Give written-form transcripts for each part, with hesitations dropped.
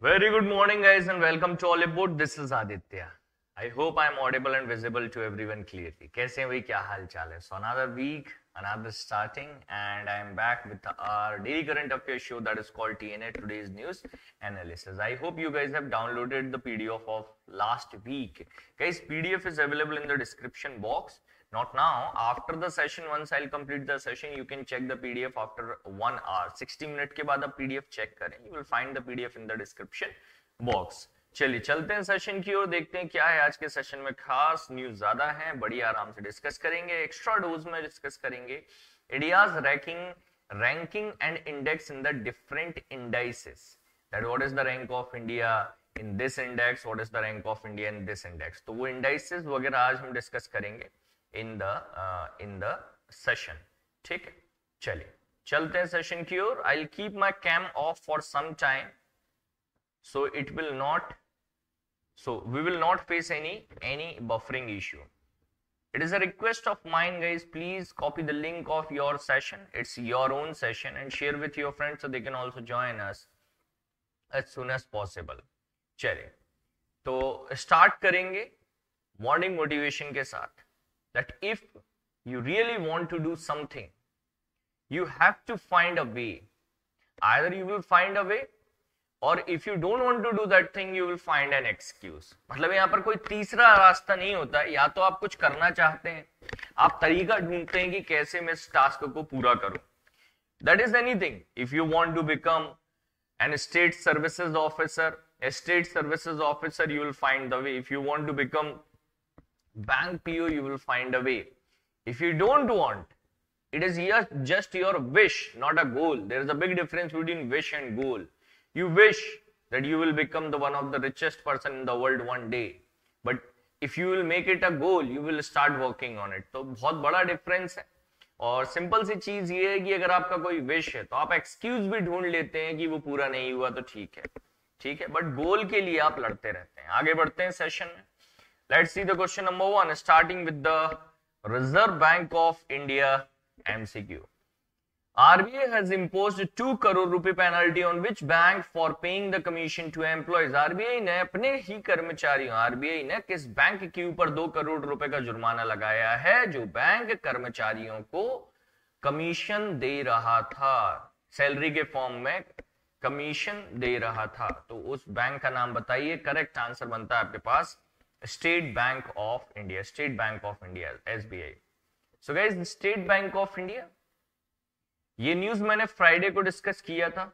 Very good morning, guys, and welcome to Hollywood. This is Aditya. I hope I am audible and visible to everyone clearly. कैसे हैं भाई, क्या हाल चाल है? So another week, another starting, and I am back with our daily current affairs show that is called TNA Today's News Analysis. I hope you guys have downloaded the PDF of last week. Guys, PDF is available in the description box. Not now. After the session, once I'll complete the session, you can check the PDF after 1 hour. 60 minute के बाद आप PDF check करें. You will find the PDF in the description box. चलिए चलते हैं session की ओर, देखते हैं क्या है आज के सेशन में खास न्यूज ज्यादा है, बड़ी आराम से डिस्कस करेंगे, एक्स्ट्रा डोज में डिस्कस करेंगे India's ranking and index in the different indices, that what is the rank of India in this index, what is the rank of India in this index. तो वो indices वगैरह आज हम discuss करेंगे in the session. ठीक है, चलिए चलते हैं सेशन की ओर. I will keep my cam off for some time so we will not face any buffering issue. It is a request of mine, guys, please copy the link of your session. It's your own session and share with your friends so they can also join us as soon as possible. चलिए तो start करेंगे morning motivation के साथ. that if you really want to do something, you have to find a way. Either you will find a way, और if you don't want to do that thing you will find an excuse. मतलब यहाँ पर कोई तीसरा रास्ता नहीं होता है. या तो आप कुछ करना चाहते हैं, आप तरीका ढूंढते हैं कि कैसे मैं इस टास्क को पूरा करूं. That is anything. If you want to become an state services officer you will find the way. If you want to become bank PO you will find a way. If you don't want, it is just your wish, not a goal. There is a big difference between wish and goal. You wish that you will become the one of the richest person in the world one day, but if you will make it a goal, you will start working on it. तो बहुत बड़ा difference है. और simple सी चीज ये है कि अगर आपका कोई विश है तो आप एक्सक्यूज भी ढूंढ लेते हैं कि वो पूरा नहीं हुआ तो ठीक है, बट गोल के लिए आप लड़ते रहते हैं. आगे बढ़ते हैं सेशन में. Let's see the question number 1 starting with the reserve bank of India MCQ. RBI has imposed 2 crore rupee penalty on which bank for paying the commission to employees. RBI ने अपने ही कर्मचारियों, RBI ने किस bank के ऊपर 2 करोड़ रुपए का जुर्माना लगाया है जो बैंक कर्मचारियों को कमीशन दे रहा था, सैलरी के फॉर्म में कमीशन दे रहा था. तो उस बैंक का नाम बताइए. करेक्ट आंसर बनता है आपके पास state bank of India. State bank of India, SBI. So guys, state bank of India, ये न्यूज मैंने फ्राइडे को डिस्कस किया था.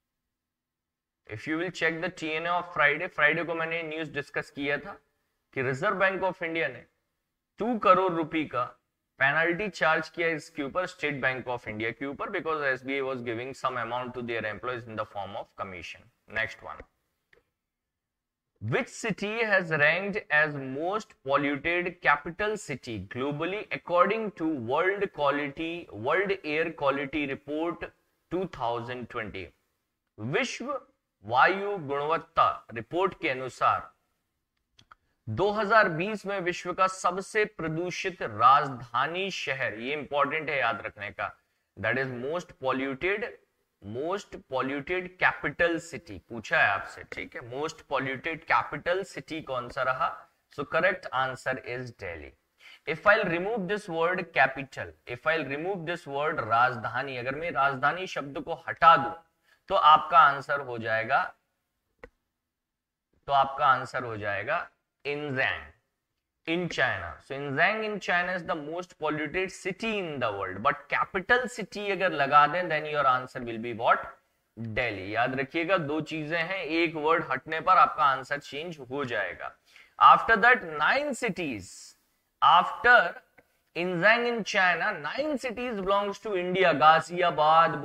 If you will check the TNA of Friday को मैंने न्यूज डिस्कस किया था कि रिजर्व बैंक ऑफ इंडिया ने 2 करोड़ रुपए का पेनल्टी चार्ज किया इसके ऊपर, स्टेट बैंक ऑफ इंडिया के ऊपर, because SBI was giving some amount to their employees in the form of commission. Next one. Which city has ranked as most polluted capital city globally according to World Air Quality Report 2020? विश्व वायु गुणवत्ता report के अनुसार 2020 में विश्व का सबसे प्रदूषित राजधानी शहर, ये इंपॉर्टेंट है याद रखने का, that is most polluted capital city पूछा है आपसे. ठीक है, मोस्ट पॉल्यूटेड कैपिटल सिटी कौन सा रहा? So correct answer is Delhi. If I remove this word capital, if I remove this word राजधानी, अगर मैं राजधानी शब्द को हटा दूं तो आपका आंसर हो जाएगा इंजैंग in China. So Inzhang in China is the most polluted city in the world. But capital city अगर लगा दें then your answer will be what? Delhi. याद रखिएगा, दो चीजें हैं, एक वर्ड हटने पर आपका आंसर चेंज हो जाएगा. After that 9 cities. After Inzhang in China, 9 cities belongs to India. Ghaziabad,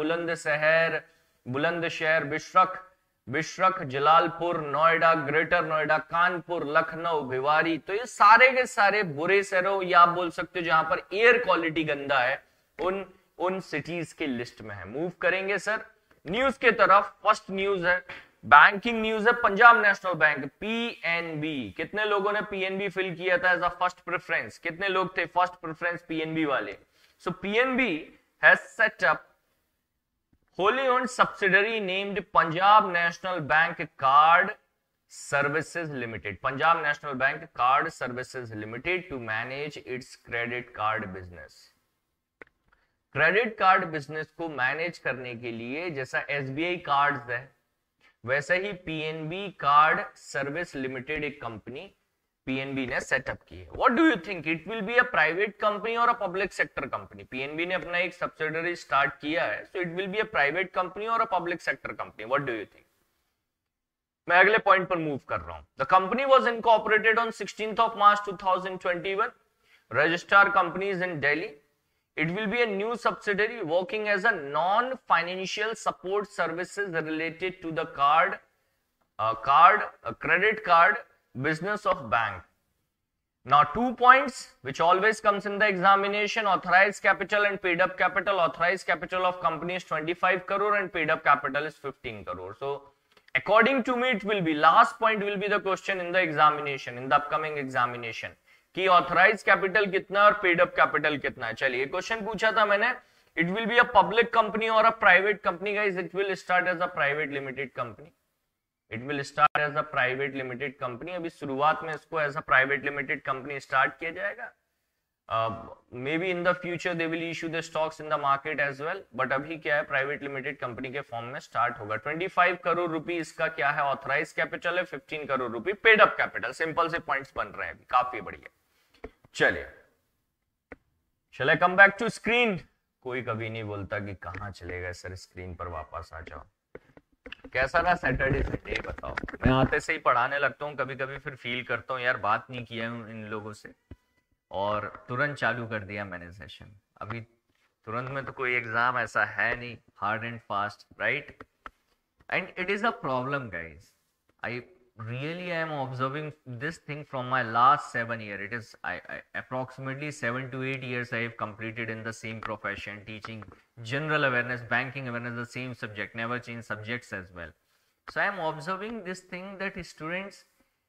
Bulandshahr, Bisrakh, Jalalpur, Noida, Greater Noida, Kanpur, Lucknow, Bhiwadi. तो ये सारे के सारे बुरे शहरों, या आप बोल सकते हो जहां पर एयर क्वालिटी गंदा है, उन सिटीज के लिस्ट में है. मूव करेंगे सर न्यूज के तरफ. फर्स्ट न्यूज है, बैंकिंग न्यूज है. पंजाब नेशनल बैंक PNB, कितने लोगों ने PNB फिल किया था एज अ फर्स्ट प्रेफरेंस? कितने लोग थे फर्स्ट प्रेफरेंस PNB वाले? So PNB has set up wholly owned subsidiary named Punjab National Bank Card Services Limited. Punjab National Bank Card Services Limited to manage its credit card business. Credit card business को manage करने के लिए जैसा SBI cards है वैसे ही PNB card service limited एक company PNB ने सेटअप की है. What do you think, it will be a private company और a public sector company? PNB ने अपना एक सब्सिडरी स्टार्ट किया है, so it will be a private company और a public sector company. What do you think? मैं अगले point पर मूव कर रहा हूं. The company was incorporated on 16th of March 2021. Registrar companies in Delhi. It will be a new subsidiary working as a non-financial support services related to the credit card business of bank. Now 2 points which always comes in the examination: authorized capital and paid up capital. Authorized capital of company is 25 crore and paid up capital is 15 crore. So according to me it will be, last point will be the question in the examination, in the upcoming examination, कि authorise capital कितना और paid up capital कितना है. चलिए question पूछा था मैंने, it will be a public company और a private company. Guys it will start as a private limited company. It will start as a private limited company. अभी शुरुआत में इसको as a private limited company start किया जाएगा. Maybe in the future they will issue the stocks in the market as well, but अभी क्या है, private limited company के फॉर्म में स्टार्ट होगा. 25 करोड़ रुपए इसका क्या है, ऑथराइज कैपिटल है. 15 करोड़ रुपए पेड अप कैपिटल. सिंपल से पॉइंट्स बन रहे हैं अभी, काफी बढ़िया. चलिए, shall I come back to screen. कोई कभी नहीं बोलता कि कहां चले गए सर, स्क्रीन पर वापस आ जाओ. कैसा रहा सैटरडे संडे बताओ. मैं आते से ही पढ़ाने लगता हूँ, कभी कभी फिर फील करता हूँ यार बात नहीं किया हूँ इन लोगों से, और तुरंत चालू कर दिया मैंने सेशन. अभी तुरंत में तो कोई एग्जाम ऐसा है नहीं, hard and fast, right? And it is a problem guys. I really I am observing this thing from my last 7 years. It is approximately 7 to 8 years I have completed in the same profession, teaching general awareness, banking awareness, the same subject, never change subjects as well. So I am observing this thing that students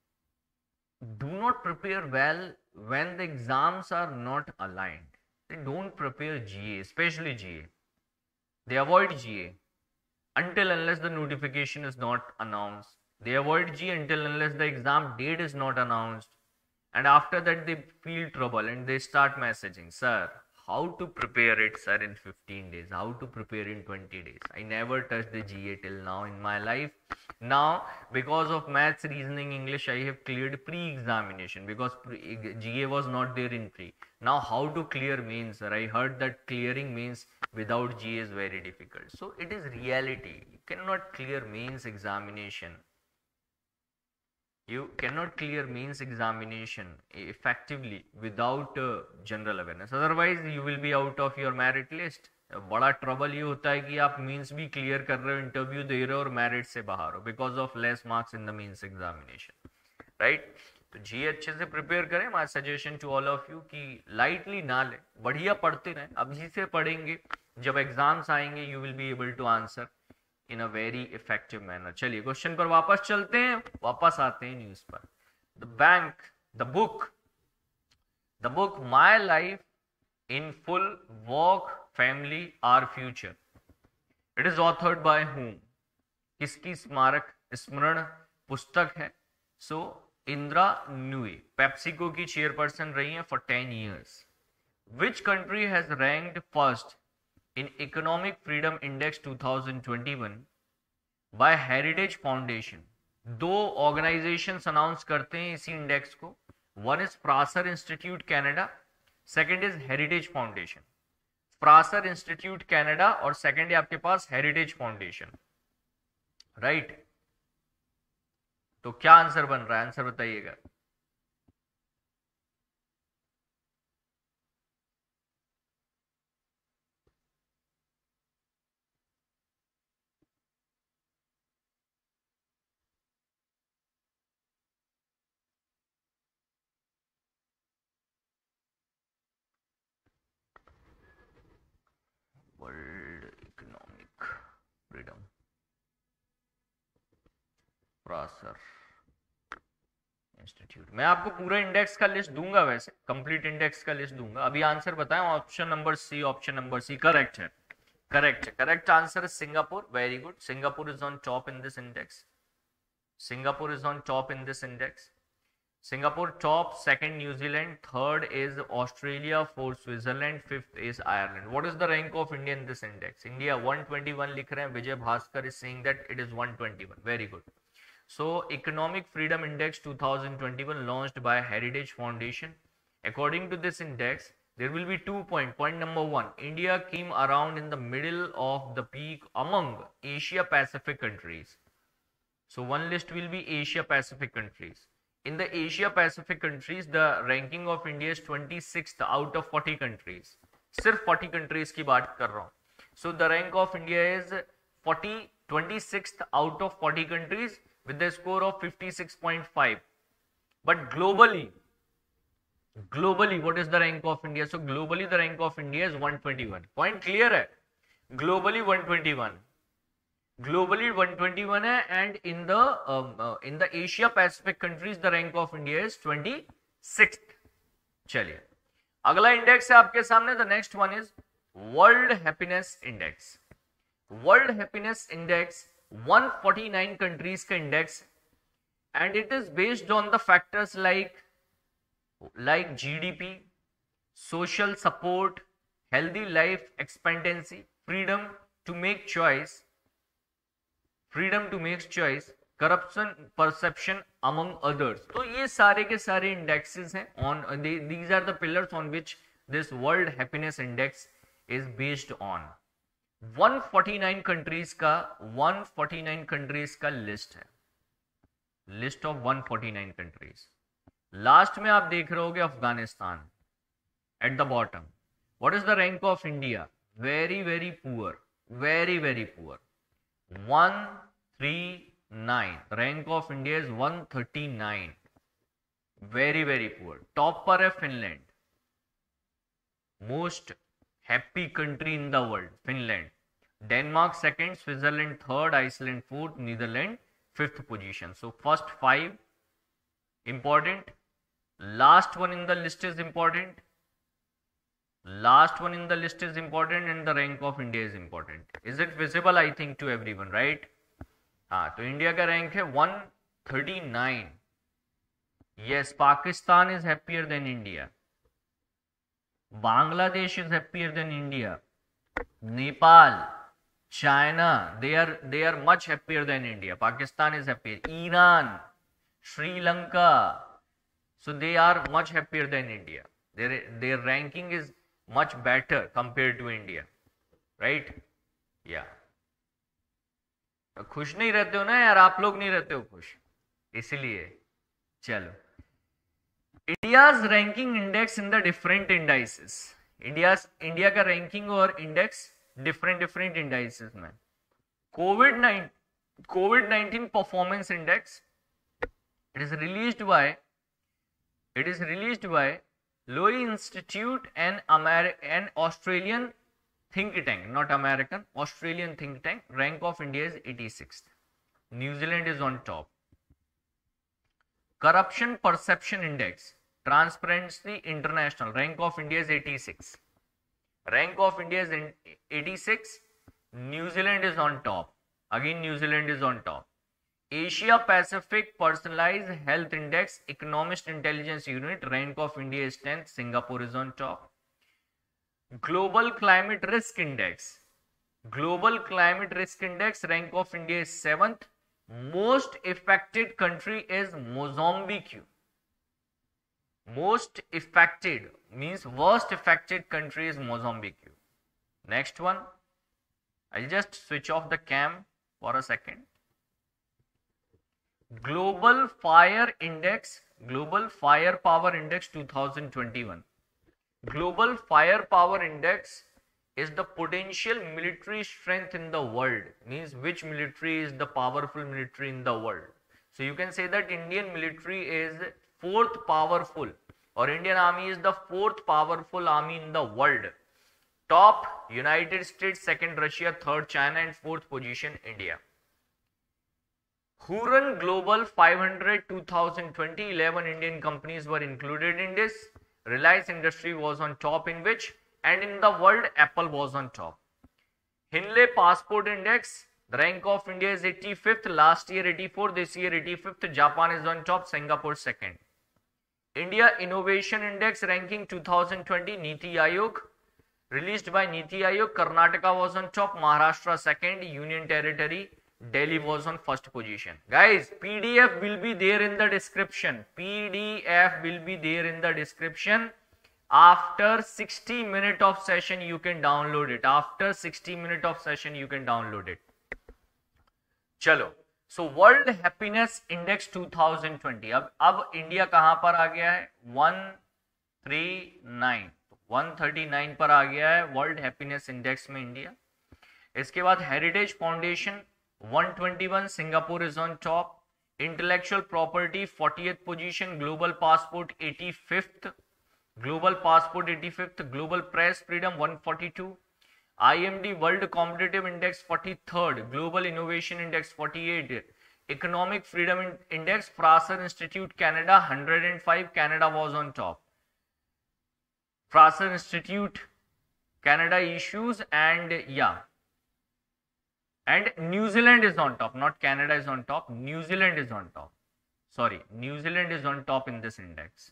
do not prepare well when the exams are not aligned. They don't prepare GA, especially GA. They avoid GA until unless the notification is not announced. They avoid G until unless the exam date is not announced, and after that they feel trouble and they start messaging, sir, how to prepare it, sir, in 15 days, how to prepare in 20 days. I never touched the GA till now in my life. Now because of maths, reasoning, English, I have cleared pre-examination because GA was not there in pre. Now how to clear means, sir, I heard that clearing means without GA is very difficult. So it is reality. You cannot clear means examination. You cannot clear means examination effectively without general awareness. Otherwise you will be out of your merit list. बड़ा trouble ये होता है कि आप means भी clear कर रहे हो, इंटरव्यू दे रहे हो और मेरिट से बाहर हो because of less marks in the means examination, right? तो जी अच्छे से प्रिपेयर करें. My suggestion to all of you कि लाइटली ना ले, बढ़िया पढ़ते रहें. अभी से पढ़ेंगे, जब एग्जाम्स आएंगे you will be able to answer in a very effective manner. चलिए क्वेश्चन पर वापस चलते हैं, वापस आते हैं न्यूज पर. The book My Life in Full, Work, Family, Our Future. It is authored by whom? किसकी स्मरण पुस्तक है? So इंदिरा नूई, पेप्सिको की चेयरपर्सन रही हैं for 10 years. Which country has ranked first in Economic Freedom Index 2021 by Heritage Foundation? दो organisations announce करते हैं इसी इंडेक्स को. One is Fraser Institute Canada, second is Heritage Foundation. Fraser Institute Canada और second है आपके पास हेरिटेज फाउंडेशन, राइट? तो क्या आंसर बन रहा है, आंसर बताइएगा. World economic freedom, Fraser Institute. मैं आपको पूरा इंडेक्स का लिस्ट दूंगा, वैसे कंप्लीट इंडेक्स का लिस्ट दूंगा. अभी आंसर बताएं. Option number C, option number C correct है. Correct answer is Singapore. Very good. Singapore is on top in this index. Singapore top, second New Zealand, third is Australia, fourth Switzerland, fifth is Ireland. What is the rank of India in this index? India 121 लिख रहे हैं. Vijay Bhaskar is saying that it is 121. Very good. So Economic Freedom Index 2021 launched by Heritage Foundation. According to this index, there will be 2 points. Point number 1, India came around in the middle of the peak among Asia Pacific countries. So one list will be Asia Pacific countries. In the Asia Pacific countries, the ranking of India is 26th out of 40 countries. सिर्फ 40 countries की बात कर रहा हूँ. So the rank of India is 26th out of 40 countries with the score of 56.5. But globally, what is the rank of India? So globally the rank of India is 121. Point clear है? Globally 121. Globally 121 है, and in the Asia Pacific countries the rank of India is 26th. चलिए अगला index है आपके सामने. The next one is World Happiness Index. World Happiness Index 149 countries का index, and it is based on the factors like GDP, social support, healthy life expectancy, freedom to make choice, corruption perception among others. तो ये सारे के सारे indexes हैं on these are the pillars on which this World Happiness Index is based on. 149 countries का list है, list of 149 countries. Last में आप देख रहे होगे Afghanistan at the bottom. What is the rank of India? Very poor. 139. Rank of India is 139. Very poor. Top पर है Finland, most happy country in the world, Finland. Denmark second, Switzerland third, Iceland fourth, Netherland fifth position. So first 5 important, last one in the list is important, and the rank of India is important. Is it visible? I think to everyone, right? हाँ, तो India का rank है 139. yes, Pakistan is happier than India, Bangladesh is happier than India, Nepal, China, they are much happier than India. Pakistan is happier. Iran, Sri Lanka, so they are much happier than India. Their ranking is much better compared to India, right? Yeah. खुश नहीं रहते हो ना यार, आप लोग नहीं रहते हो खुश, इसलिए. चलो, India's ranking index in the different indices. India का रैंकिंग और इंडेक्स डिफरेंट इंडाइसेस में. कोविड-19 performance index, it is released by Lowy Institute and an Australian think tank, not American, Australian think tank. Rank of India is 86th. New Zealand is on top. Corruption Perception Index, Transparency International, rank of India is 86. Rank of India is 86. New Zealand is on top. Again, New Zealand is on top. Asia Pacific Personalized Health Index, Economist Intelligence Unit, rank of India is 10th. Singapore is on top. Global Climate Risk Index, rank of India is 7th. Most affected country is Mozambique. Most affected means worst affected country is Mozambique. Next one, I'll just switch off the cam for a second. Global Firepower Index 2021. Global Firepower Index is the potential military strength in the world, means which military is the powerful military in the world. So you can say that Indian military is 4th powerful, or Indian army is the 4th powerful army in the world. Top United States, second Russia, third China, and 4th position India. Hurun Global 500 2020, 11 Indian companies were included in this. Reliance Industry was on top in which, and in the world Apple was on top. Hinley Passport Index, the rank of India is 85th, last year 84, this year 85th, Japan is on top, Singapore second. India Innovation Index ranking 2020, Niti Aayog, released by Niti Aayog, Karnataka was on top, Maharashtra second, Union Territory, Delhi was on first position. Guys, PDF will be there in the description. PDF will be there in the description. After 60 minutes of session, you can download it. After 60 minutes of session, you can download it. चलो, so World Happiness Index 2020. अब India कहां पर आ गया है? 139. 139 पर आ गया है वर्ल्ड हैप्पीनेस इंडेक्स में इंडिया. इसके बाद Heritage Foundation 121, Singapore is on top. Intellectual property 40th position, global passport 85th, global passport 85th, global press freedom 142, IMD world competitive index 43rd, global innovation index 48, economic freedom index Fraser Institute Canada 105, Canada was on top. Fraser Institute Canada issues and and New Zealand is on top, not Canada is on top, New Zealand is on top. Sorry, New Zealand is on top in this index.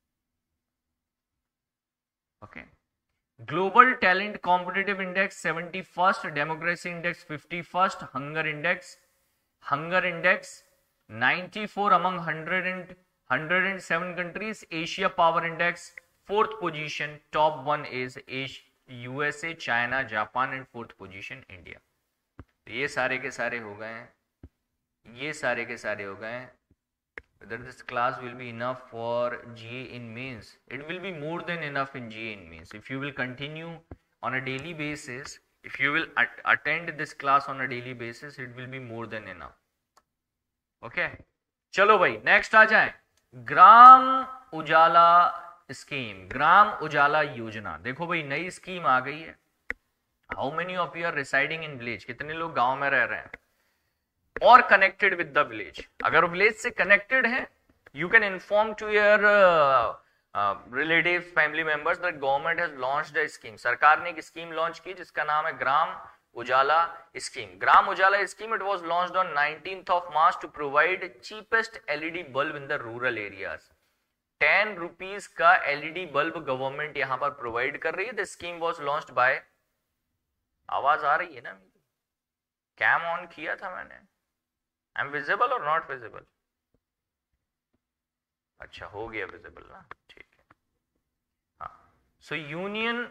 Okay. Global Talent Competitive Index 71st, Democracy Index 51st, Hunger Index 94 among 107 countries, Asia Power Index 4th position, top one is USA, China, Japan and 4th position India. ये सारे के सारे हो गए हैं, ये सारे के सारे हो गए हैं. Whether this class will be enough for GA in mains? It will be more than enough in GA in mains. If you will continue on a daily basis, if you will attend this class on a daily basis, it will be more than enough. Okay? चलो भाई next आ जाए. ग्राम Ujala scheme, Gram उजाला योजना. देखो भाई नई scheme आ गई है. How many of you are residing in village? कितने लोग गांव में रह रहे हैं और कनेक्टेड विद द विलेज? अगर विलेज से कनेक्टेड है, you can inform to your relatives, family members that government has launched a scheme. सरकार ने एक स्कीम लॉन्च की जिसका नाम है Gram Ujala scheme. Gram Ujala scheme, it was launched on 19th of March to provide cheapest LED bulb in the rural areas. 10 rupees का LED bulb government यहां पर प्रोवाइड कर रही है. The scheme was launched by, आवाज आ रही है ना? कैम ऑन किया था मैंने. आई एम विजिबल और नॉट विजिबल? अच्छा हो गया विजिबल ना, ठीक है. हाँ, so union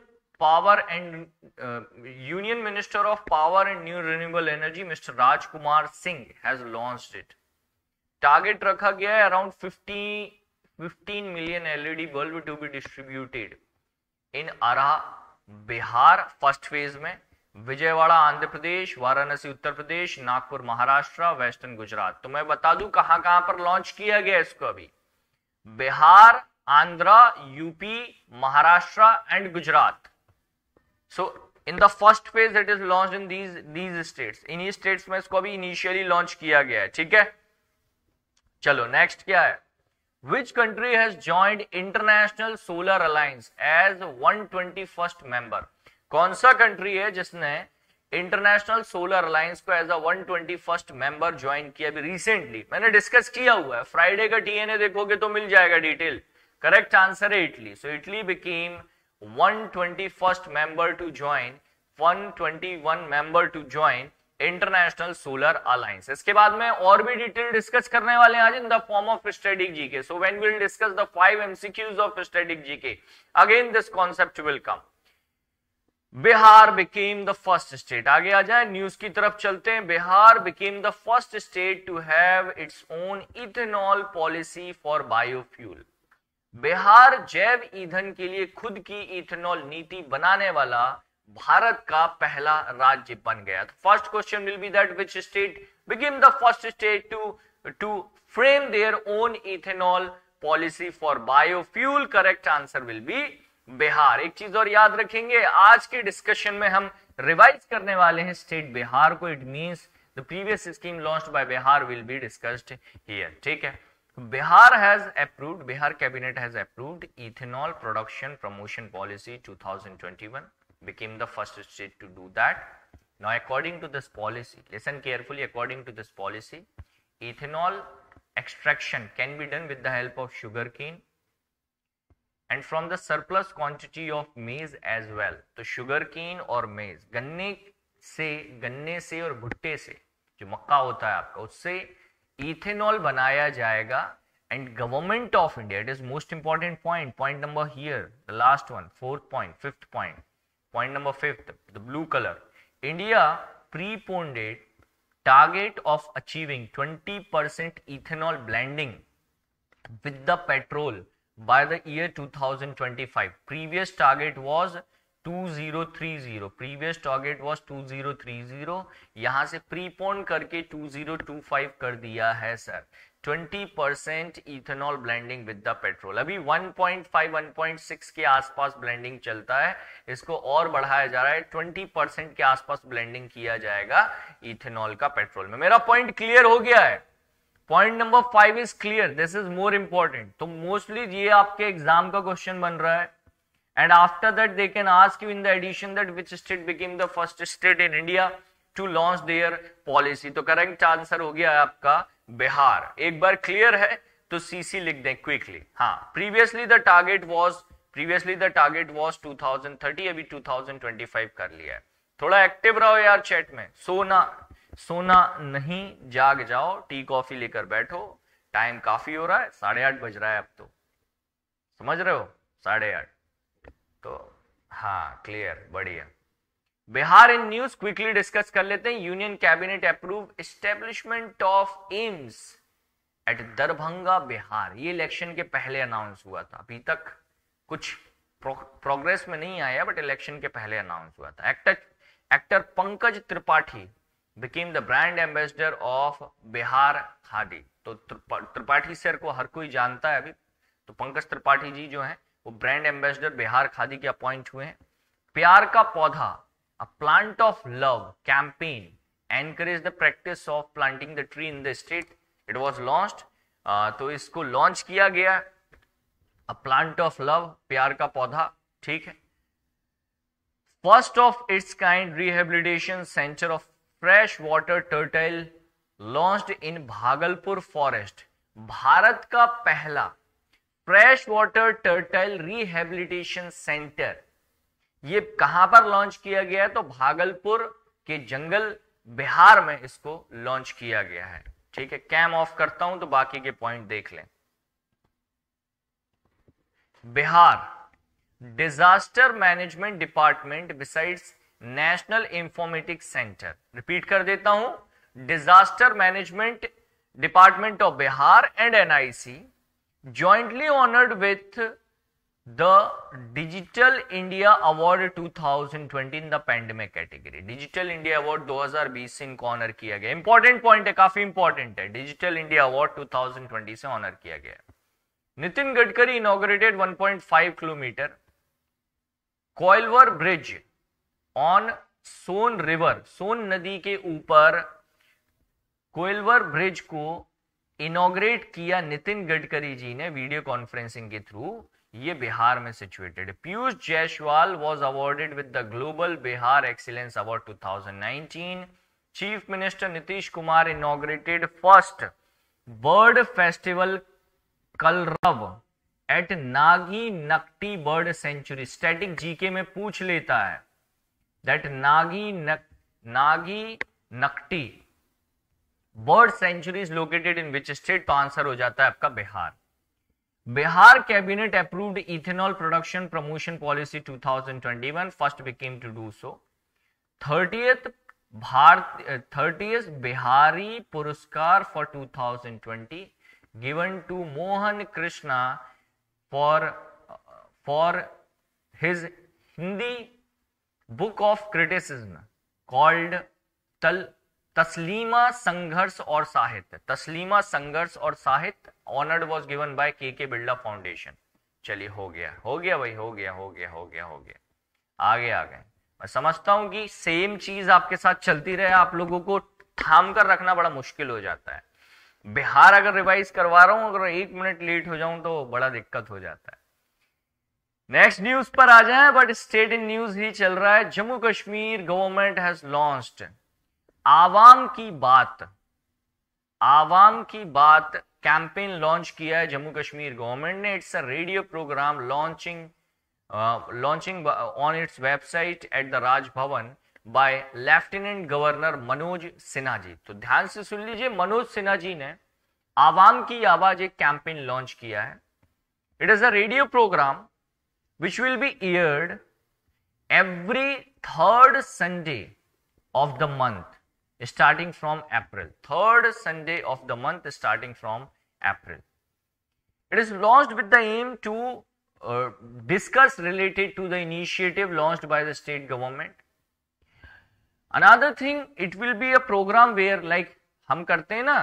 minister of power and new renewable energy mister Rajkumar Singh has launched it. Target रखा गया है around 15 million LED bulb to be distributed in Arrah Bihar first phase में, विजयवाड़ा आंध्र प्रदेश, वाराणसी उत्तर प्रदेश, नागपुर महाराष्ट्र, वेस्टर्न गुजरात. तो मैं बता दूं कहां कहां पर लॉन्च किया गया इसको. अभी Bihar, Andhra, UP, Maharashtra and Gujarat. So in the first phase it is launched in these states. इन्हीं स्टेट्स में इसको अभी इनिशियली लॉन्च किया गया है. ठीक है, चलो नेक्स्ट क्या है? Which country has joined International Solar Alliance as 121st member? कौन सा कंट्री है जिसने इंटरनेशनल सोलर अलायंस को as a 121st member join किया अभी रिसेंटली? मैंने डिस्कस किया हुआ है, फ्राइडे का TNA देखोगे तो मिल जाएगा डिटेल. करेक्ट आंसर है इटली. सो Italy became 121st member to join, 121 member to join international solar alliance. इसके बाद में और भी डिटेल डिस्कस करने वाले हैं आज in the form of static GK. So when we will discuss the 5 MCQs of static GK, again this concept will come. Bihar became the first state. आगे आ जाए, न्यूज की तरफ चलते हैं. Bihar became the first state to have its own ethanol policy for biofuel. Bihar जैव ईंधन के लिए खुद की इथेनॉल नीति बनाने वाला भारत का पहला राज्य बन गया. First question will be that which state became the first state to frame their own ethanol policy for biofuel? Correct answer will be Bihar. एक चीज और याद रखेंगे, आज के डिस्कशन में हम रिवाइज करने वाले हैं स्टेट बिहार को. It means the previous scheme launched by Bihar will be discussed here. ठीक है, Bihar has approved, Bihar cabinet has approved ethanol production promotion policy 2021. became the first state to do that. Now, according to this policy, listen carefully, according to this policy, ethanol extraction can be done with the help of sugarcane and from the surplus quantity of maize as well. तो sugarcane और maize, गन्ने से और भुट्टे से, जो मक्का होता है आपका, उससे इथेनॉल बनाया जाएगा. And government of India, it is most important point number here, the last one, fourth point, fifth point number 5th, the blue color. India preponed target of achieving 20% ethanol blending with the petrol by the year 2025. Previous target was 2030. Previous target was 2030. यहां से prepone करके 2025 कर दिया है sir. 20% ethanol blending with the petrol. अभी 1.5 1.6 के आसपास blending चलता है, इसको और बढ़ाया जा रहा है. 20% के आसपास ब्लेंडिंग किया जाएगा इथेनॉल का पेट्रोल में. मेरा पॉइंट क्लियर हो गया है. Point number 5 is clear. This is more important. तो मोस्टली ये आपके एग्जाम का क्वेश्चन बन रहा है. And after that they can ask you in the addition that which state became the first state in India to launch their policy. तो correct answer हो गया है आपका बिहार. एक बार क्लियर है तो सीसी लिख दें क्विकली. हाँ, प्रीवियसली द टारगेट वाज 2030, अभी 2025 कर लिया है. थोड़ा एक्टिव रहो यार चैट में. सोना नहीं, जाग जाओ, टी कॉफी लेकर बैठो. टाइम काफी हो रहा है, 8:30 बज रहा है अब तो. समझ रहे हो? 8:30. तो हाँ, क्लियर, बढ़िया. Bihar in news quickly discuss कर लेते हैं. Union cabinet approve establishment of AIIMS at Darbhanga Bihar. ये इलेक्शन के पहले अनाउंस हुआ था. अभी तक कुछ प्रोग्रेस में नहीं आया, बट इलेक्शन के पहले अनाउंस हुआ था. Actor Pankaj Tripathi became the brand ambassador of Bihar Khadi. तो त्रिपाठी सर को हर कोई जानता है अभी. तो पंकज त्रिपाठी जी जो हैं वो ब्रांड एम्बेसडर बिहार खादी के अपॉइंट हुए हैं. प्यार का पौधा, a plant of love campaign encourage the practice of planting the tree in the state. It was launched. तो इसको लॉन्च किया गया, अ प्लांट ऑफ लव, प्यार का पौधा. ठीक है. First of its kind rehabilitation centre of fresh water turtle launched in Bhagalpur forest. Bharat का पहला fresh water turtle rehabilitation centre, ये कहां पर लॉन्च किया गया है? तो भागलपुर के जंगल बिहार में इसको लॉन्च किया गया है. ठीक है, कैम ऑफ करता हूं तो बाकी के पॉइंट देख लें. Bihar disaster management department besides national informatics centre. Repeat कर देता हूं. Disaster management department of Bihar and NIC jointly honored with the Digital India Award 2020 in the pandemic category. Digital India Award 2020 से इनको ऑनर किया गया. इंपॉर्टेंट पॉइंट है, काफी important है. डिजिटल इंडिया अवार्ड 2020 से ऑनर किया गया. Nitin Gadkari inaugurated 1.5 kilometre Koilwar bridge on Son river. Son नदी के ऊपर कोइलवर ब्रिज को इनॉग्रेट किया नितिन गडकरी जी ने वीडियो कॉन्फ्रेंसिंग के थ्रू. ये बिहार में situated. Piyush Jaiswal was awarded with the global Bihar excellence award 2019. Chief minister Nitish Kumar inaugurated first bird festival Kalrav at Nagi Nakti bird sanctuary. Static GK में पूछ लेता है that Nagi Nakti bird sanctuary is located in which state. तो आंसर हो जाता है आपका Bihar. Bihar cabinet approved ethanol production promotion policy 2021. First became to do so. 30th Bihari Puraskar for 2020 given to Mohan Krishna for his Hindi book of criticism called Taslima Sangharsh aur साहित्य. तस्लीमा संघर्ष और साहित्य ऑनर्ड वाज गिवन बाय के Birla foundation. चलिए, हो गया भाई, हो गया. आगे आ गए. मैं समझता हूं कि सेम चीज आपके साथ चलती रहे, आप लोगों को थाम कर रखना बड़ा मुश्किल हो जाता है. बिहार अगर रिवाइज करवा रहा हूं, अगर 1 मिनट लेट हो जाऊं तो बड़ा दिक्कत हो जाता है. नेक्स्ट न्यूज पर आ जाए, बट स्टेट इन न्यूज ही चल रहा है। Jammu Kashmir government has launched Awam ki बात, आवाम की बात कैंपेन लॉन्च किया है जम्मू कश्मीर गवर्नमेंट ने। It's a radio programme launching on its website at the Raj Bhavan by lieutenant governor Manoj Sinha ji. तो ध्यान से सुन लीजिए, मनोज सिन्हा जी ने आवाम की आवाज एक कैंपेन लॉन्च किया है। It is a radio programme which will be aired every third Sunday of the month starting from April. Third Sunday of the month starting from April. It is launched with the aim to discuss related to the initiative launched by the state government. Another thing, it will be a program where like हम करते हैं ना,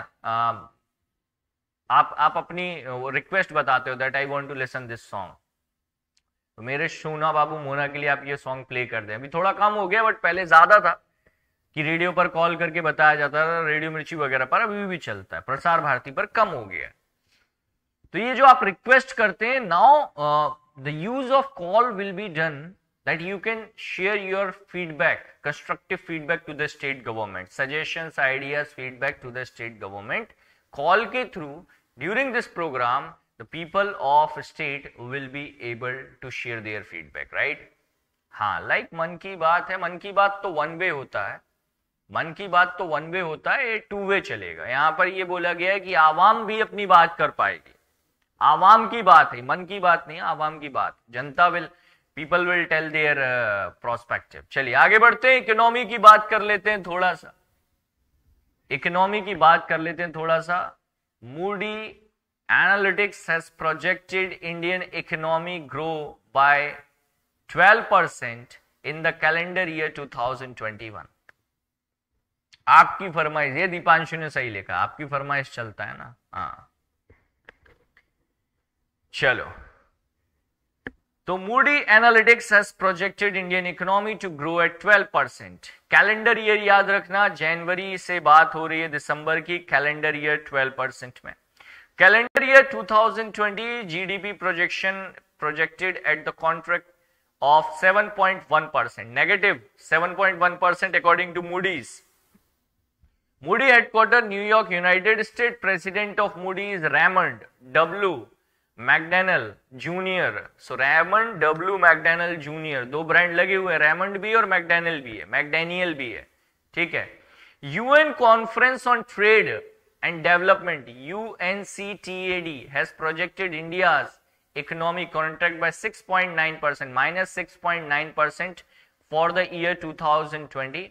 आप अपनी request बताते हो that I want to listen this song. तो मेरे सोना बाबू मोना के लिए आप ये सॉन्ग प्ले कर दें। अभी थोड़ा कम हो गया, बट पहले ज्यादा था कि रेडियो पर कॉल करके बताया जाता था, रेडियो मिर्ची वगैरह पर, अभी भी चलता है, प्रसार भारती पर कम हो गया। तो ये जो आप रिक्वेस्ट करते हैं, now the use of call will be done that you can share your feedback, constructive feedback to the state government, suggestions, ideas, feedback to the state government. Call के through during this programme the people of state will be able to share their feedback, right? हाँ, like मन की बात है, मन की बात तो वन वे होता है, मन की बात तो वन वे होता है, ये टू वे चलेगा। यहां पर ये बोला गया है कि आवाम भी अपनी बात कर पाएगी। आवाम की बात है, मन की बात नहीं, आवाम की बात। जनता will, people will tell their prospective. चलिए आगे बढ़ते हैं, इकोनॉमी की बात कर लेते हैं थोड़ा सा, इकोनॉमी की बात कर लेते हैं थोड़ा सा। Moody Analytics has projected Indian economy grow by 12% in the calendar year 2021. आपकी फरमाइश, ये दीपांशु ने सही लिखा, आपकी फरमाइश चलता है ना। हाँ चलो, तो Moody Analytics has projected Indian economy to grow at 12%. Calendar year याद रखना, जनवरी से बात हो रही है दिसंबर की, कैलेंडर ईयर 12% में। Calendar year 2020 GDP projection projected at the contract of 7.1%, negative 7.1% according to Moody's. Moody headquarter New York, United States. President of Moody is Raymond W. McDaniel Jr. So Raymond W. McDaniel Jr. दो brand लगे हुए हैं, Raymond भी और McDaniel भी है, McDaniel भी है, ठीक है। UN Conference on Trade and Development UNCTAD has projected India's economic contract by 6.9%, minus 6.9% for the year 2020,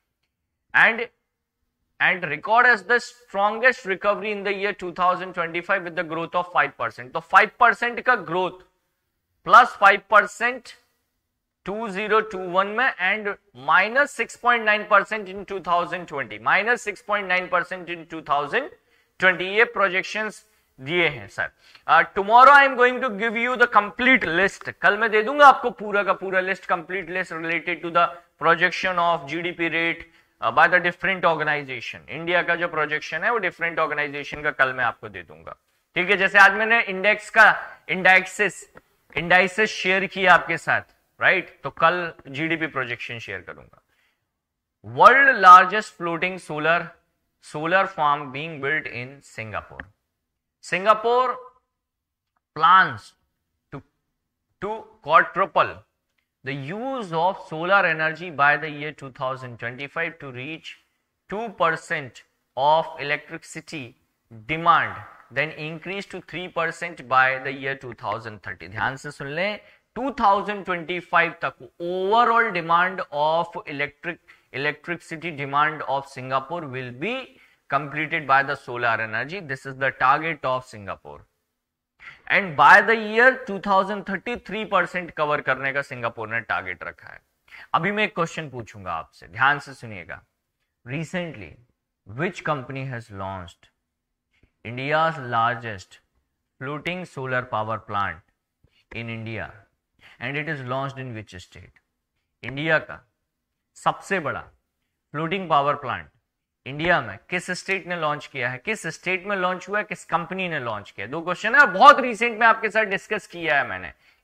and record as the strongest recovery in the year 2025 with the growth of 5%. तो 5% का growth plus 5% 2021 में and minus 6.9% in 2020, minus 6.9% in 2020, ये projections दिए हैं sir. tomorrow I am going to give you the complete list, कल मैं दे दूंगा आपको पूरा का पूरा list, complete list related to the projection of GDP rate by the different organization। India का जो projection है वो different organization का कल मैं आपको दे दूंगा, ठीक है। जैसे आज मैंने इंडेक्स का इंडाइसेस शेयर किया आपके साथ, राइट, तो कल जीडीपी प्रोजेक्शन शेयर करूंगा। World largest floating solar farm being built in Singapore. Singapore plans to quadruple the use of solar energy by the year 2025 to reach 2% of electricity demand, then increase to 3% by the year 2030। ध्यान से सुन लें, 2025 तक overall demand of electricity demand of Singapore will be completed by the solar energy. This is the target of Singapore, and by the year 2030 3% cover करने का Singapore ने target रखा है। अभी मैं एक क्वेश्चन पूछूंगा आपसे, ध्यान से सुनिएगा। Recently, which company has launched India's largest floating solar power plant in India? And it is launched in which state? India का सबसे बड़ा फ्लोटिंग पावर प्लांट इंडिया में किस स्टेट ने लॉन्च किया है, किस स्टेट में लॉन्च हुआ है, किस कंपनी ने लॉन्च किया है? दो क्वेश्चन है, बहुत रिसेंट में आपके साथ डिस्कस किया है मैंने।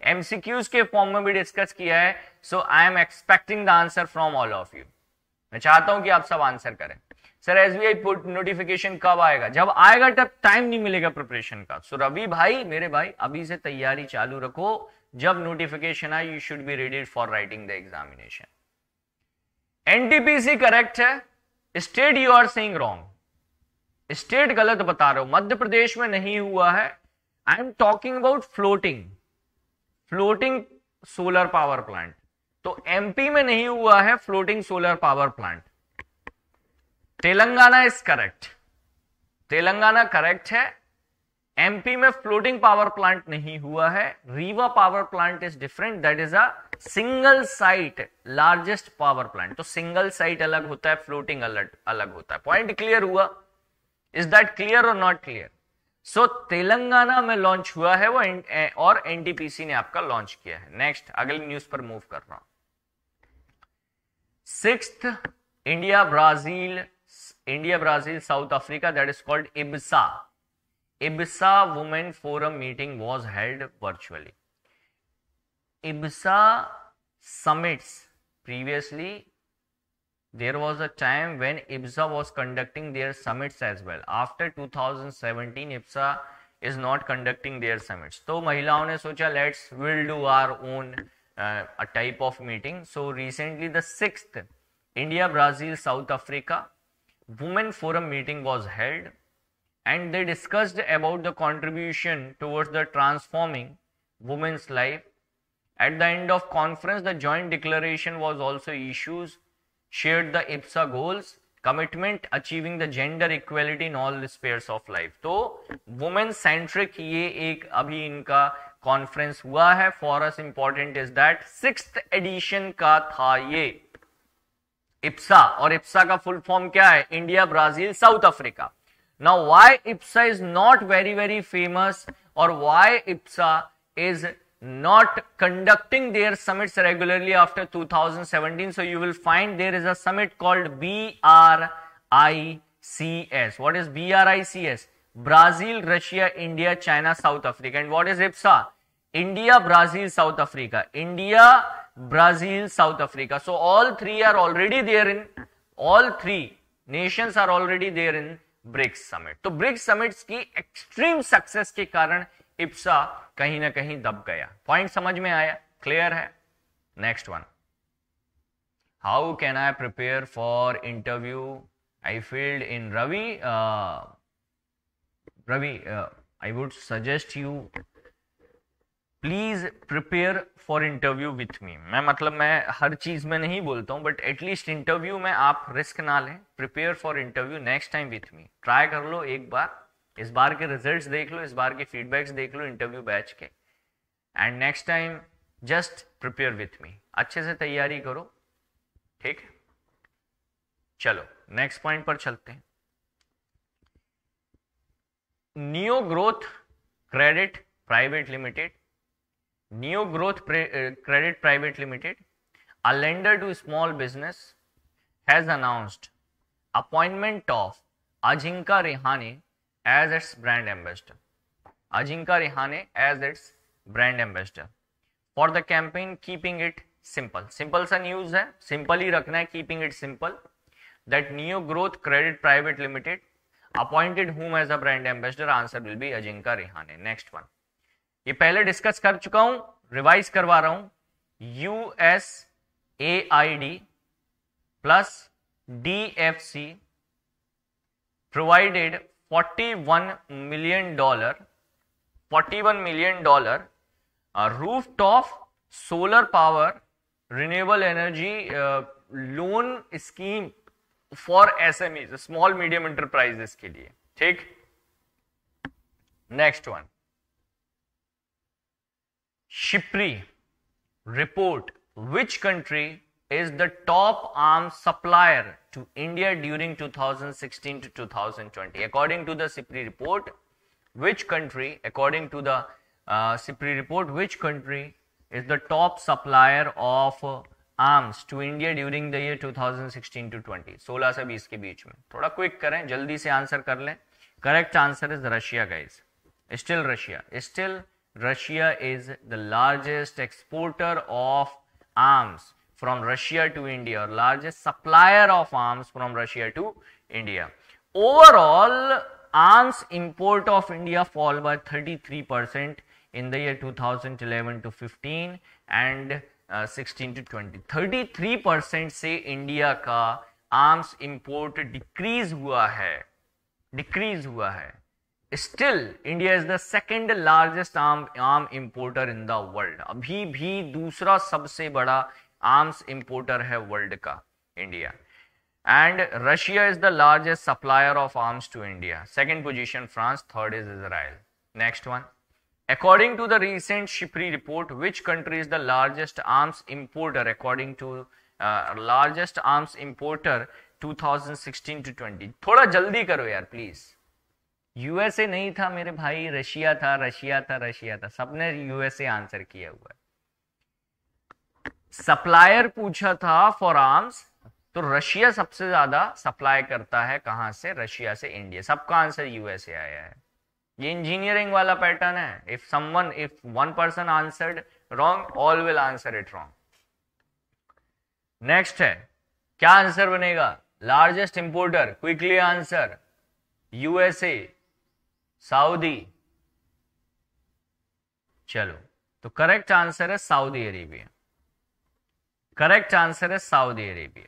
एमसीक्यूज के फॉर्म में भी डिस्कस किया है. So I am expecting the answer from all of you. मैं चाहता हूं कि आप सब आंसर करें. सर एसबीआई नोटिफिकेशन कब आएगा? जब आएगा तब टाइम नहीं मिलेगा प्रिपरेशन का. सो रवि भाई, मेरे भाई, अभी से तैयारी चालू रखो. जब नोटिफिकेशन आए you should be ready for writing the examination. NTPC correct है, state you are saying wrong. State गलत बता रहे हो. मध्य प्रदेश में नहीं हुआ है. I am talking about floating solar power plant. तो एमपी में नहीं हुआ है floating solar power plant. Telangana is correct. Telangana correct है. एमपी में फ्लोटिंग पावर प्लांट नहीं हुआ है. Rewa power plant is different. That is a single site largest power plant. तो सिंगल साइट अलग होता है, फ्लोटिंग अलग होता है. पॉइंट क्लियर हुआ? इज दैट क्लियर और नॉट क्लियर? सो तेलंगाना में लॉन्च हुआ है वो और एनटीपीसी ने आपका लॉन्च किया है. नेक्स्ट, अगली न्यूज पर मूव कर रहा हूं. 6th India Brazil South Africa, that is called IBSA Women Forum meeting was held virtually. IBSA summits, previously there was a time when IBSA was conducting their summits as well. After 2017 IBSA is not conducting their summits. तो महिलाओं ने सोचा we'll do our own a type of meeting. So recently the 6th India Brazil South Africa Women Forum meeting was held, and they discussed about the contribution towards the transforming women's life. At the end of conference, the joint declaration was also issued, shared the IBSA goals, commitment achieving the gender equality in all spheres of life. तो women centric ये एक अभी इनका conference हुआ है. For us important is that 6th edition का था ये IBSA, और IBSA का फुल फॉर्म क्या है? India Brazil South Africa. Now why IBSA is not very famous, or why IBSA is not conducting their summits regularly after 2017? So you will find there is a summit called BRICS. What is BRICS? Brazil, Russia, India, China, South Africa. And what is IBSA? India, Brazil, South Africa. India, Brazil, South Africa. So all three are already there in, all three nations are already there in BRICS summit. तो BRICS summits की extreme success के कारण IBSA कहीं ना कहीं दब गया. Point समझ में आया? क्लियर है? Next one, how can I prepare for interview I failed in Ravi. I would suggest you please prepare for interview with me. मैं हर चीज में नहीं बोलता हूं, बट एटलीस्ट इंटरव्यू में आप रिस्क ना लें. Prepare for interview next time with me. Try कर लो एक बार, इस बार के रिजल्ट्स देख लो, इस बार के फीडबैक्स देख लो इंटरव्यू बैच के, and next time just prepare with me. अच्छे से तैयारी करो, ठीक है? चलो नेक्स्ट पॉइंट पर चलते हैं. Neo Growth Credit Private Limited, Neo Growth Credit Private Limited, a lender to small business, has announced appointment of Ajinkya Rehane as its brand ambassador. Ajinkya Rehane as its brand ambassador for the campaign Keeping It Simple. Simple सा news है, simple ही रखना है. Keeping it simple. That Neo Growth Credit Private Limited appointed whom as a brand ambassador? Answer will be Ajinkya Rehane. Next one. ये पहले discuss कर चुका हूं, रिवाइज करवा रहा हूं. USAID plus DFC provided $41 million rooftop solar power renewable energy loan scheme for SMEs, small medium enterprises के लिए. ठीक. Next one, Shipri report which country is the top arms supplier to India during 2016 to 2020. According to the Shipri report, which country, according to the Shipri report, which country is the top supplier of arms to India during the year 2016 to 20? 16 से 20 के बीच में. थोड़ा quick करें, जल्दी से answer कर लें. Correct answer is Russia guys. Still Russia. Still Russia is the largest exporter of arms from Russia to India, or largest supplier of arms from Russia to India. Overall, arms import of India fall by 33% in the year 2011 to 15 and 16 to 20. 33% से India का arms import decrease हुआ है. Still, India is the second largest arm importer in the world. अभी भी दूसरा सबसे बड़ा arms importer है वर्ल्ड का India. And Russia is the largest supplier of arms to India. Second position France, third is Israel. Next one. According to the recent SHIPRI report, which country is the largest arms importer according to largest arms importer 2016 to 20? थोड़ा जल्दी करो यार please. USA नहीं था मेरे भाई, Russia था. सबने यूएसए आंसर किया हुआ है. सप्लायर पूछा था फॉर आर्म्स, तो रशिया सबसे ज्यादा सप्लाई करता है. कहां से? रशिया से इंडिया. सबका आंसर यूएसए आया है. ये इंजीनियरिंग वाला पैटर्न है. If one person answered wrong, all will answer it wrong. Next है, क्या आंसर बनेगा? Largest importer, quickly answer. USA, Saudi. चलो, तो करेक्ट आंसर है सऊदी अरेबिया. करेक्ट आंसर है सऊदी अरेबिया.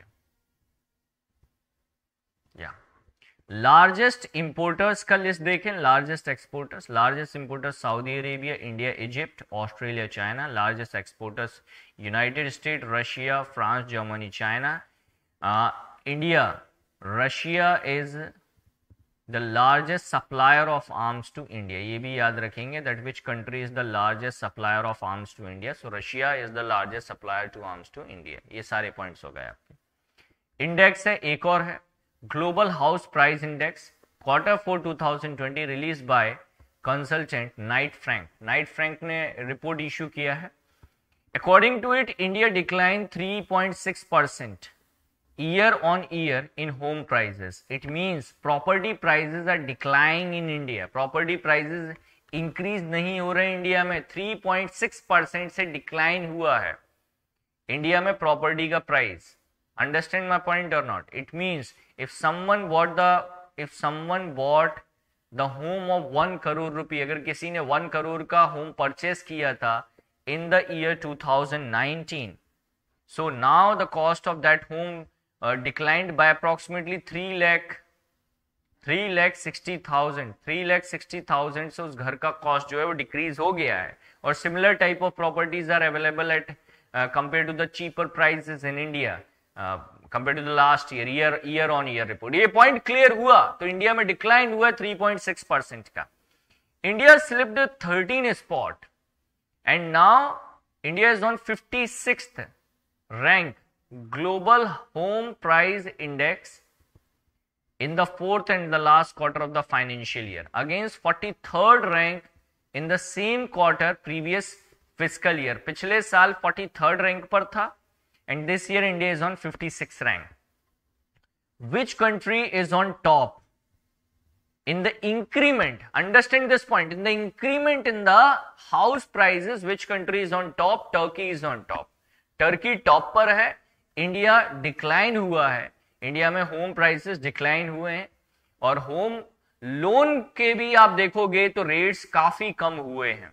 या लार्जेस्ट इंपोर्टर्स का लिस्ट देखें. Largest exporters, largest importers Saudi Arabia, India, Egypt, Australia, China. Largest exporters United State, Russia, France, Germany, China. India, Russia is the largest supplier of arms to India. ये भी याद रखेंगे that which country is the largest supplier of arms to India. So Russia is the largest supplier to arms to India. ये सारे points हो गए आपके. Index है, एक और है, global house price index, Q4 2020, release by consultant Knight Frank. Knight Frank ने रिपोर्ट इश्यू किया है. According to it, India decline 3.6% year on year in home prices. It means property prices are declining in India. Property prices increase नहीं हो रहे India में. 3.6% से decline हुआ है इंडिया में प्रॉपर्टी का price. Understand my point or not? It means if someone bought the home of 1 crore rupee, अगर किसी ने 1 करोड़ का होम परचेस किया था in the year 2019, so now the cost of that home declined by approximately 3,60,000. 3,60,000 से उस घर का कॉस्ट जो है वो डिक्रीज हो गया है. और similar type of properties are available at compare to the cheaper prices in India compare to the last year on year report. ये पॉइंट क्लियर हुआ. तो इंडिया में डिक्लाइन हुआ 3.6% का. India slipped 13 spot and now India is on 56th rank global home price index in the fourth and the last quarter of the financial year against 43rd rank in the same quarter previous fiscal year. पिछले साल 43rd rank पर था and this year India is on 56th rank. Which country is on top in the increment? Understand this point. In the increment in the house prices, which country is on top? Turkey is on top. Turkey top पर है. India decline हुआ है. India में home prices decline हुए हैं और home loan के भी आप देखोगे तो रेट्स काफी कम हुए हैं.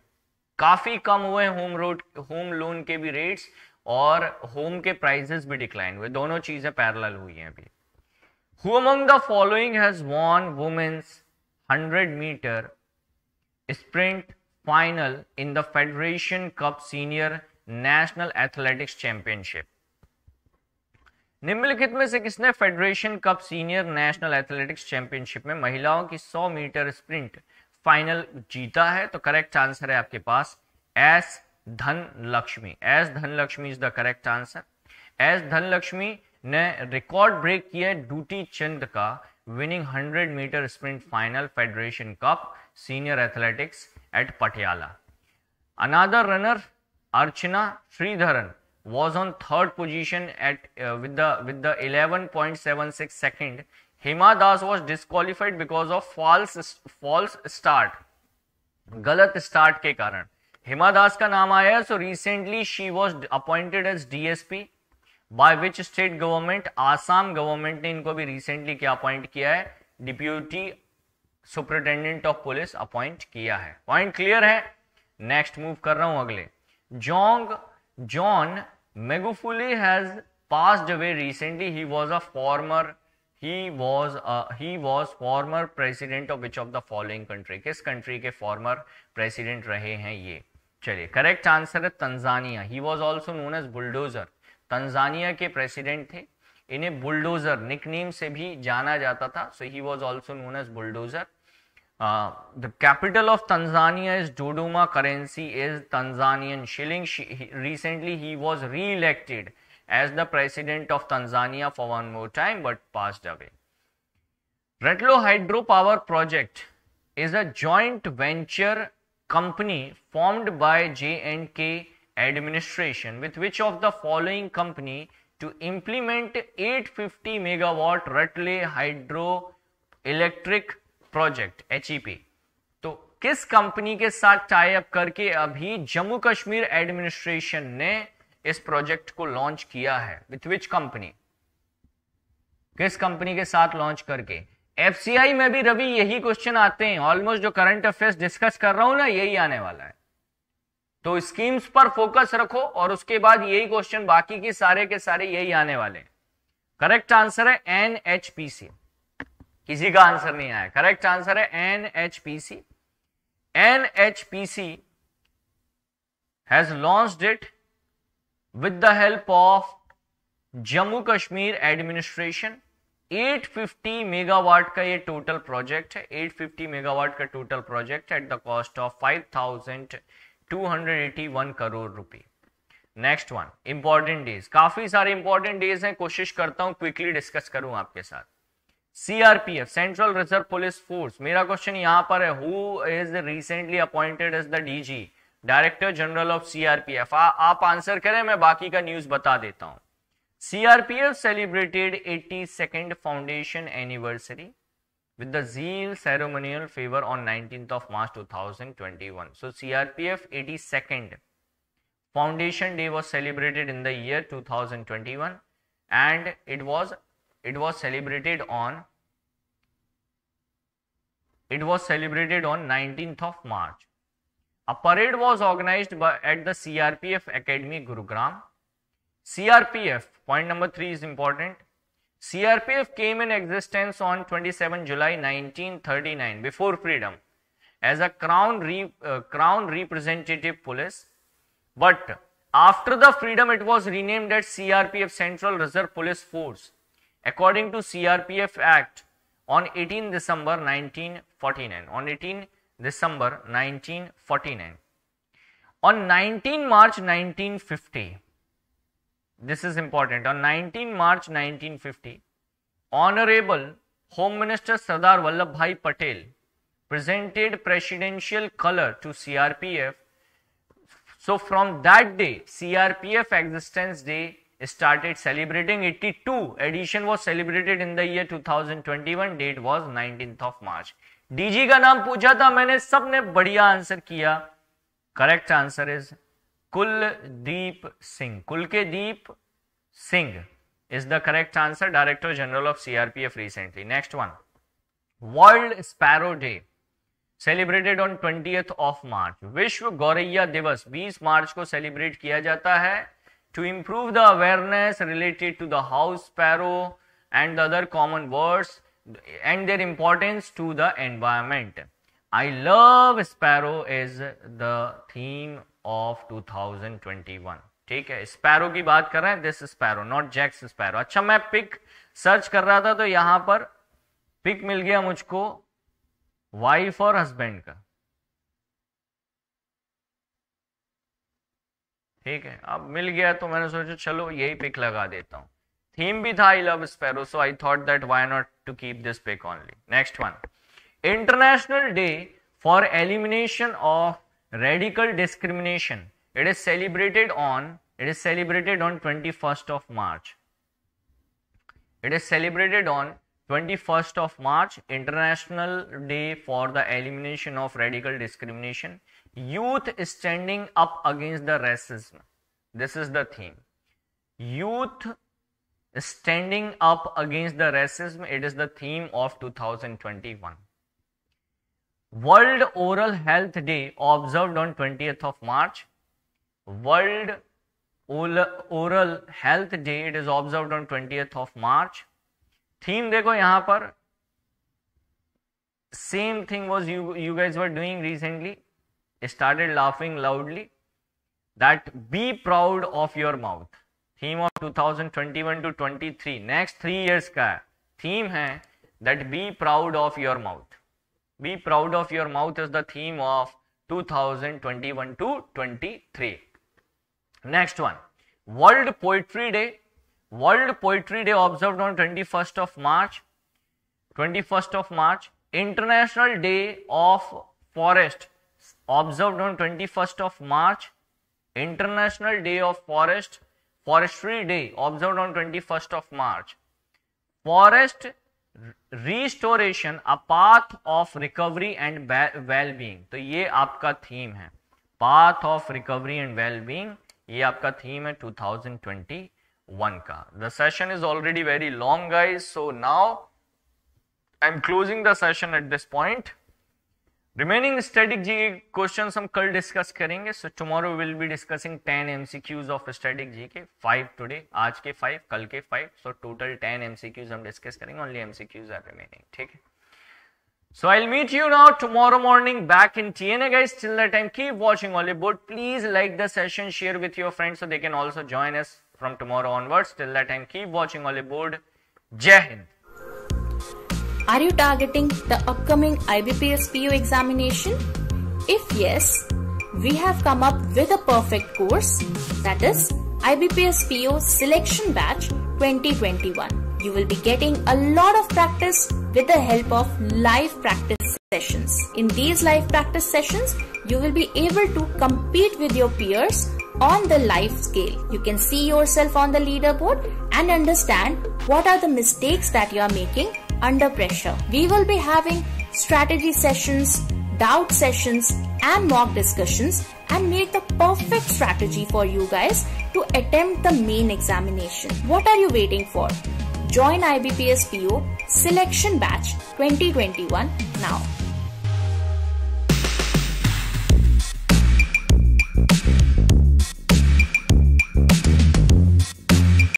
होम लोन के भी रेट्स और होम के प्राइसेस भी डिक्लाइन हुए. दोनों चीजें पैरेलल हुई हैं अभी. Who among the following has won women's 100 meter sprint final in the Federation Cup Senior National Athletics Championship? निम्नलिखित में से किसने federation cup senior national athletics championship में महिलाओं की 100 मीटर स्प्रिंट फाइनल जीता है? तो करेक्ट आंसर है आपके पास S Dhanalakshmi. S Dhanalakshmi is the correct answer. S Dhanalakshmi ने रिकॉर्ड ब्रेक किया ड्यूटी चंद का, winning 100 meter sprint final federation cup senior athletics at Patiala. Another runner Archana Sreedharan was on third position at with the 11.76 second. Hima Das was disqualified because of false start. गलत start के कारण हिमा दास का नाम आया, so recently she was appointed as DSP by which state government? Assam government ने इनको भी recently क्या अपॉइंट किया है? Deputy superintendent of police appoint किया है। पॉइंट क्लियर है? नेक्स्ट मूव कर रहा हूं अगले। John Magufuli has passed away recently. He was former president of which of the following country? किस कंट्री के फॉर्मर प्रेसिडेंट रहे हैं ये? चलिए, करेक्ट आंसर है Tanzania. He was also known as bulldozer. Tanzania के प्रेसिडेंट थे, इन्हें बुलडोजर निकनेम से भी जाना जाता था, so he was also known as bulldozer. The capital of Tanzania is Dodoma. Currency is Tanzanian shilling. Recently, he was re-elected as the president of Tanzania for one more time, but passed away. Retlo Hydropower Project is a joint venture company formed by J&K administration with which of the following company to implement 850 megawatt Retlo Hydroelectric project HEP? तो किस company के साथ tie up करके अभी Jammu Kashmir administration ने इस project को launch किया है? With which company? किस कंपनी के साथ लॉन्च करके? FCI में भी रवि यही क्वेश्चन आते हैं, ऑलमोस्ट जो करंट अफेयर्स डिस्कस कर रहा हूं ना, यही आने वाला है। तो स्कीम्स पर फोकस रखो और उसके बाद यही क्वेश्चन, बाकी के सारे यही आने वाले हैं। करेक्ट आंसर है NHPC। किसी का आंसर नहीं आया, करेक्ट आंसर है NHPC। NHPC has launched it with the help of Jammu Kashmir administration. 850 megawatt का ये टोटल प्रोजेक्ट है, 850 मेगावाट का total project at the cost of 5,281 crore रुपए। Next one, important days. काफी सारे इंपॉर्टेंट डेज हैं, कोशिश करता हूं क्विकली डिस्कस करूं आपके साथ। CRPF, central reserve police force. मेरा क्वेश्चन यहां पर है, who is recently appointed as the DG, director general of CRPF? आप आंसर करें, मैं बाकी का न्यूज बता देता हूं। CRPF celebrated 82nd foundation anniversary with the zeal ceremonial favor on 19th of March 2021. So CRPF 82nd foundation day was celebrated in the year 2021 and it was celebrated on 19th of March. A parade was organized at the CRPF Academy, Gurugram. CRPF, point number 3 is important. CRPF came in existence on 27 July 1939, before freedom, as a crown representative police. But after the freedom, it was renamed as CRPF, Central Reserve Police Force, according to CRPF Act on 18 December 1949. On 18 December 1949. On 19 March 1950, this is important, on 19 March 1950, Honorable Home Minister Sardar Vallabhbhai Patel presented presidential color to CRPF. So from that day, CRPF Existence Day started celebrating. 82 edition was celebrated in the year 2021. Date was 19th of March. DG का नाम पूछा था मैंने, सबने बढ़िया answer किया। Correct answer is Kuldeep Singh. Kuldeep Singh is the correct answer, Director General of CRPF recently. Next one, World Sparrow Day celebrated on 20th of March. विश्व गौरैया दिवस 20 मार्च को सेलिब्रेट किया जाता है to improve the awareness related to the house sparrow and the other common birds and their importance to the environment. I love sparrow is the theme of 2021. ठीक है, sparrow की बात कर रहे हैं, this sparrow not Jack's sparrow. अच्छा, मैं pick search कर रहा था तो यहां पर पिक मिल गया मुझको वाइफ और हस्बैंड का। ठीक है, अब मिल गया तो मैंने सोचा चलो यही पिक लगा देता हूं। थीम भी था I love sparrow, so I thought that why not to keep this pic only. Next one, international day for elimination of radical discrimination. It is celebrated on 21st of March. It is celebrated on 21st of March, International Day for the Elimination of Radical Discrimination. Youth standing up against the racism. This is the theme. Youth standing up against the racism. It is the theme of 2021. World Oral Health Day observed on 20th of March. World Oral Health Day, it is observed on 20th of March. Theme देखो यहाँ पर, same thing was you guys were doing recently. Started laughing loudly. That be proud of your mouth. Theme of 2021 to 23. Next 3 years का theme है that be proud of your mouth. Be proud of your mouth is the theme of 2021 to 23. Next one, World Poetry Day. World Poetry Day observed on 21st of March. 21st of March. International Day of Forest observed on 21st of March. International Day of Forestry Day observed on 21st of March. Forest Restoration, a path of recovery and well-being. तो ये आपका theme है. Path of recovery and well-being. ये आपका theme है 2021 का. The session is already very long, guys. So now I'm closing the session at this point. Remaining static GK questions हम कल discuss करेंगे. So tomorrow we'll be discussing 10 MCQs of static GK. 5 today. आज के 5, कल के 5. So total 10 MCQs हम discuss करेंगे. Only MCQs are remaining. ठीक है. So I'll meet you now tomorrow morning back in TNA, guys. Till that time, keep watching Hollywood. Please like the session, share with your friends so they can also join us from tomorrow onwards. Till that time, keep watching Hollywood. Jai Hind. Are you targeting the upcoming IBPS PO examination? If yes, we have come up with a perfect course, that is IBPS PO Selection Batch 2021. You will be getting a lot of practice with the help of live practice sessions. In these live practice sessions, you will be able to compete with your peers on the live scale. You can see yourself on the leaderboard and understand what are the mistakes that you are making under pressure. We will be having strategy sessions, doubt sessions and mock discussions and make the perfect strategy for you guys to attempt the main examination. What are you waiting for? Join IBPS PO Selection Batch 2021 now.